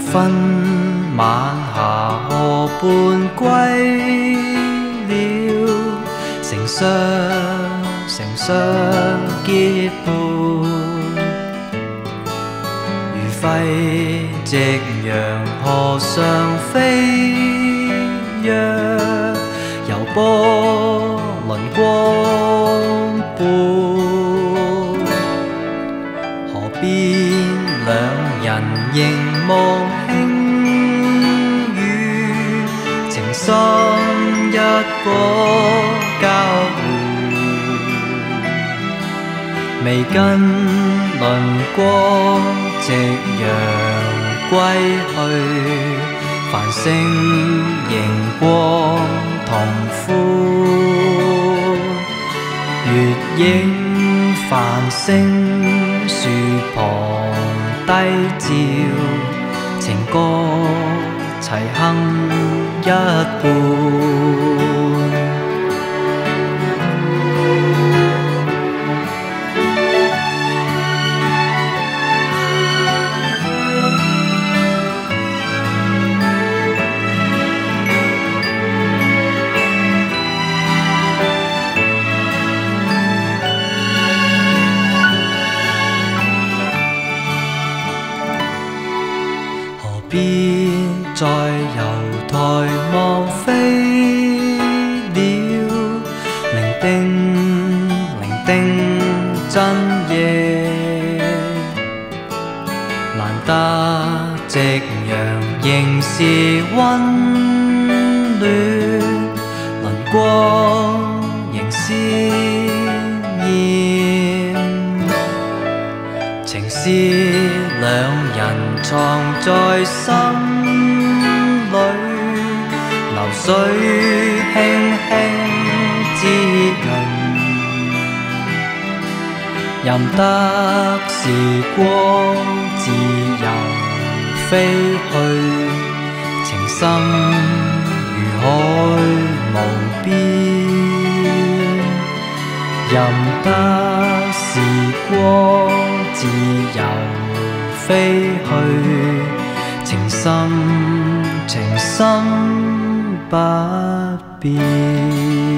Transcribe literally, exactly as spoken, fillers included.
昏晚霞河畔归了，成雙成雙結伴，如飛夕陽河上飛躍，遊波輪光伴。河邊兩人凝望輕語，情深一個交換，未跟輪光夕陽歸去，繁星熒光同歡，月影繁星樹旁低照，情歌齊哼一半。邊在油台望飛鳥，伶仃伶仃真夜，難得夕陽仍是溫暖，輪光仍鮮豔，情絲兩人藏在心裏，流水輕輕滋潤，任得時光自由飛去，情深如海無邊，任得時光自由飛去，情深情深不變。